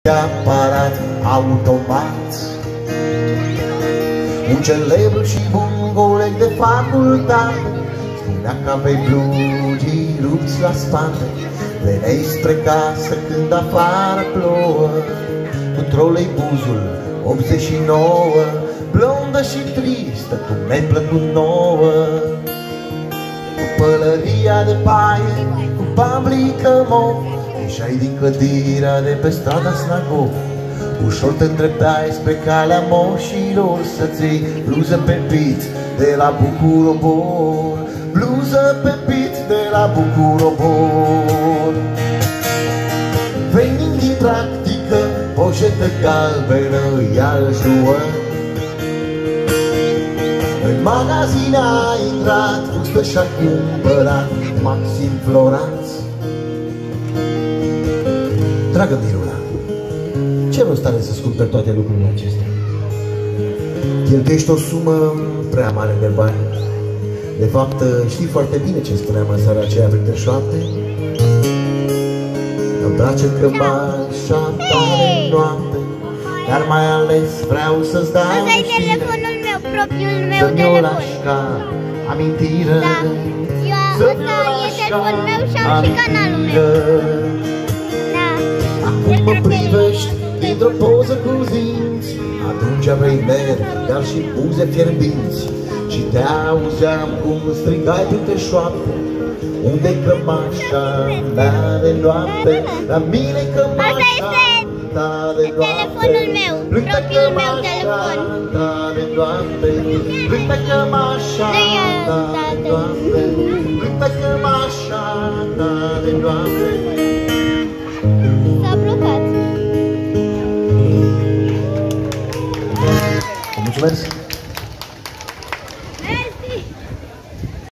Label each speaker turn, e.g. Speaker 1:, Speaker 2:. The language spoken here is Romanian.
Speaker 1: aparat automat. Un celebru și bun coleg de facultate spunea că aveai blugii rupți la spate. Veneai spre casă când afară plouă, cu troleibuzul 89, blondă și tristă, cum mi-ai plăcut nouă. Cu pălăria de paie, cu pablică mov, ieșai din clădirea de pe strada Snagov. Ușor te îndreptai spre calea moșilor să-ți iei bluză pe pit de la Bucurobor, bluză pe pit de la Bucurobor. Venind din practică, poșetă galbenă iar juă. În magazin a intrat, fustă și-a cumpărat Maxim Floranț. Dragă Mirula, ce rost are să-ți cumperi toate lucrurile acestea? Cheltuiești o sumă prea mare de bani. De fapt, știi foarte bine ce spuneam în seara aceea printre șoapte. Îmi place cămașa tare noapte, dar mai ales vreau să-ți dau
Speaker 2: ăsta e telefonul meu, propriul meu
Speaker 1: să-mi o lași
Speaker 2: telefon.
Speaker 1: ca amintire.
Speaker 2: Da, ăsta e telefonul meu și am și canalul meu. Da.
Speaker 1: Acum mă privești dintr-o poză cu zinți, atunci vrei mere, dar și buze fierbinți. Și te auzeam cum strigai printre șoapte, unde-i cămașa mea de noapte? La mine-i cămașa ta de noapte.
Speaker 2: Telefonul meu, propriul meu telefon.
Speaker 1: Ta de noapte, plântă cămașa ta de noapte, plântă cămașa ta de noapte.
Speaker 2: S-a blocat.
Speaker 1: Mulțumesc!